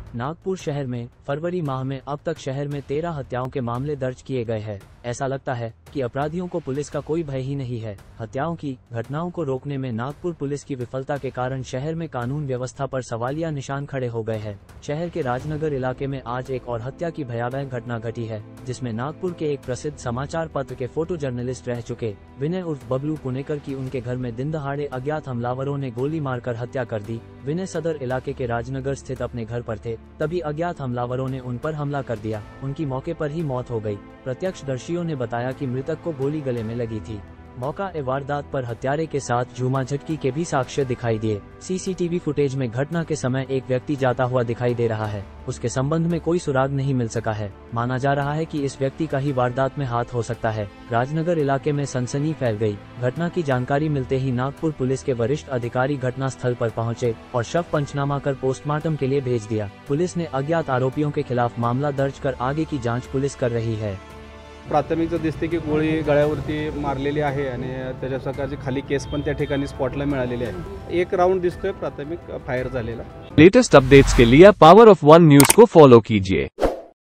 नागपुर शहर में फरवरी माह में अब तक शहर में 13 हत्याओं के मामले दर्ज किए गए हैं। ऐसा लगता है कि अपराधियों को पुलिस का कोई भय ही नहीं है। हत्याओं की घटनाओं को रोकने में नागपुर पुलिस की विफलता के कारण शहर में कानून व्यवस्था पर सवालिया निशान खड़े हो गए हैं। शहर के राजनगर इलाके में आज एक और हत्या की भयावह घटना घटी है, जिसमें नागपुर के एक प्रसिद्ध समाचार पत्र के फोटो जर्नलिस्ट रह चुके विनय उर्फ बबलू पुणेकर की उनके घर में दिन दहाड़े अज्ञात हमलावरों ने गोली मारकर हत्या कर दी। विनय सदर इलाके के राजनगर स्थित अपने घर पर थे, तभी अज्ञात हमलावरों ने उन पर हमला कर दिया। उनकी मौके पर ही मौत हो गई। प्रत्यक्षदर्शियों ने बताया कि मृतक को गोली गले में लगी थी। मौका ए वारदात पर हत्यारे के साथ झूमा झटकी के भी साक्ष्य दिखाई दिए। सीसीटीवी फुटेज में घटना के समय एक व्यक्ति जाता हुआ दिखाई दे रहा है। उसके संबंध में कोई सुराग नहीं मिल सका है। माना जा रहा है कि इस व्यक्ति का ही वारदात में हाथ हो सकता है। राजनगर इलाके में सनसनी फैल गई। घटना की जानकारी मिलते ही नागपुर पुलिस के वरिष्ठ अधिकारी घटना स्थल पर पहुंचे और शव पंचनामा कर पोस्टमार्टम के लिए भेज दिया। पुलिस ने अज्ञात आरोपियों के खिलाफ मामला दर्ज कर आगे की जाँच पुलिस कर रही है। प्राथमिक दिसते की गोळी गळ्यावरती मारलेली आहे आणि त्याच्या प्रकारची खाली केस पण त्या ठिकाणी स्पॉटला मिळालेली आहे। एक राउंड दिसतोय प्राथमिक फायर झालेला। लेटेस्ट अपडेट्स के लिए पावर ऑफ वन न्यूज को फॉलो कीजिए।